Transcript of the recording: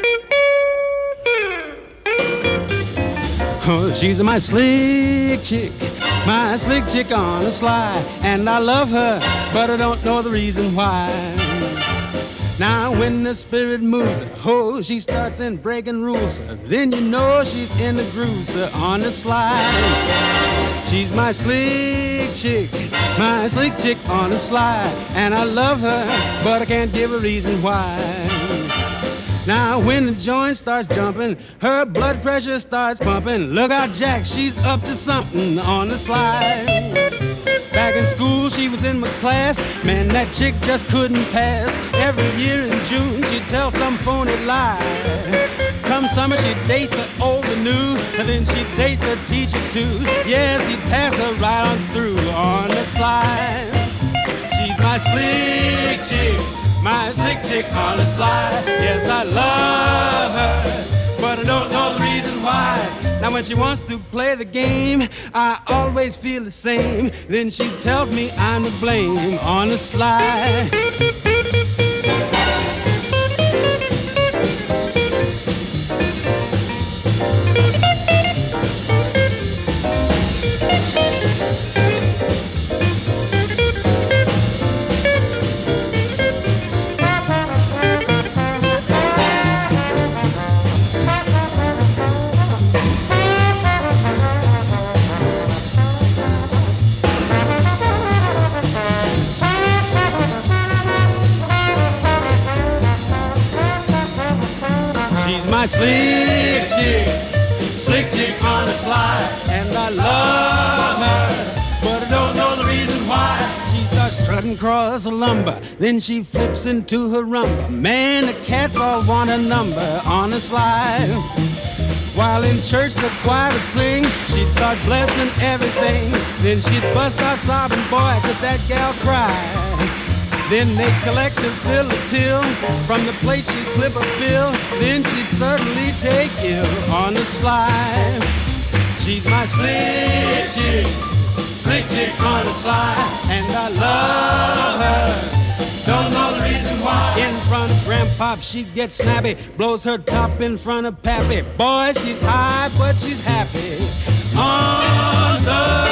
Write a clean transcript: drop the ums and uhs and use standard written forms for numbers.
Oh, she's my slick chick on the sly, and I love her, but I don't know the reason why. Now when the spirit moves her, oh, she starts in breaking rules, then you know she's in the groove on the slide. She's my slick chick on the slide, and I love her, but I can't give a reason why. Now when the joint starts jumping, her blood pressure starts pumping. Look out, Jack, she's up to something on the slide. Back in school, she was in my class. Man, that chick just couldn't pass. Every year in June, she'd tell some phony lie. Come summer, she'd date the old and new, and then she'd date the teacher too. Yes, he'd pass her right on through on the slide. She's my slick chick on the slide. Yes, I love her, but I don't know the reason why. Now when she wants to play the game, I always feel the same. Then she tells me I'm to blame on the slide. My slick chick on the slide, and I love her, but I don't know the reason why. She starts strutting across the lumber, then she flips into her rumba. Man, the cats all want a number on the slide. While in church the choir would sing, she'd start blessing everything. Then she'd bust out sobbing, boy, could that gal cry. Then they'd collect and fill a till. From the plate she'd clip a bill. Then she'd certainly take ill on the slide. She's my slick chick on the slide, and I love her. Don't know the reason why. In front of Grandpop she gets snappy, blows her top in front of Pappy. Boy, she's high, but she's happy on the